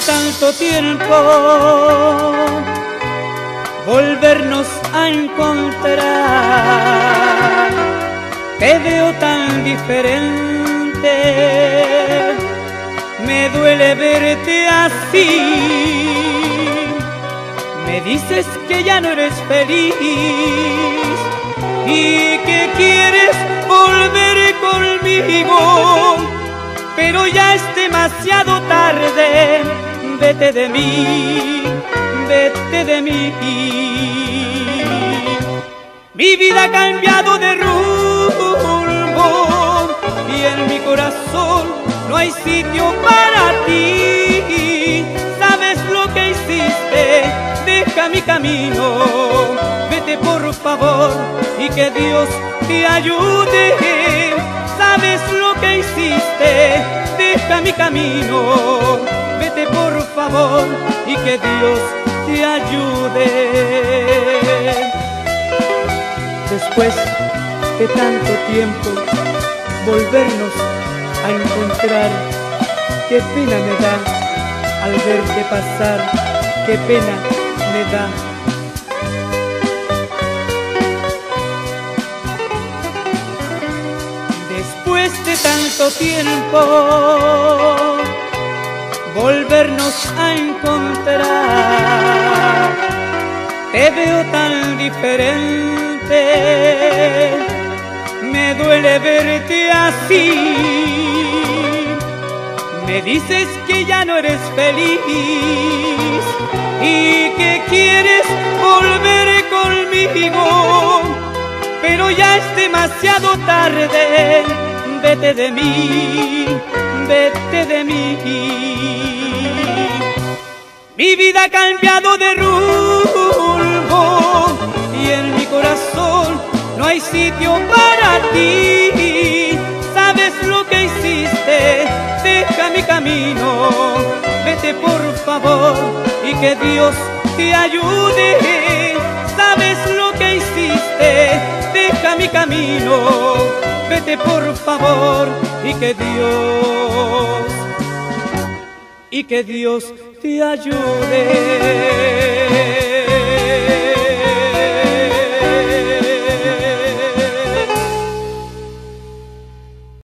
tanto tiempo volvernos a encontrar, te veo tan diferente, me duele verte así. Me dices que ya no eres feliz y que quieres volver conmigo, pero ya es demasiado tarde. Vete de mí, vete de mí. Mi vida ha cambiado de rumbo y en mi corazón no hay sitio para ti. ¿Sabes lo que hiciste? Deja mi camino, vete por favor y que Dios te ayude. ¿Sabes lo que hiciste? Deja mi camino, vete por favor y que Dios te ayude. Después de tanto tiempo volvernos a encontrar, qué pena me da al verte pasar, qué pena me da. Después de tanto tiempo volvernos a encontrar, te veo tan diferente, me duele verte así. Me dices que ya no eres feliz y que quieres volver conmigo, pero ya es demasiado tarde. Vete de mí, vete de mí. Mi vida ha cambiado de rumbo y en mi corazón no hay sitio para ti. ¿Sabes lo que hiciste? Deja mi camino, vete por favor y que Dios te ayude. ¿Sabes lo que hiciste? Deja mi camino, vete por favor y que Dios te ayude.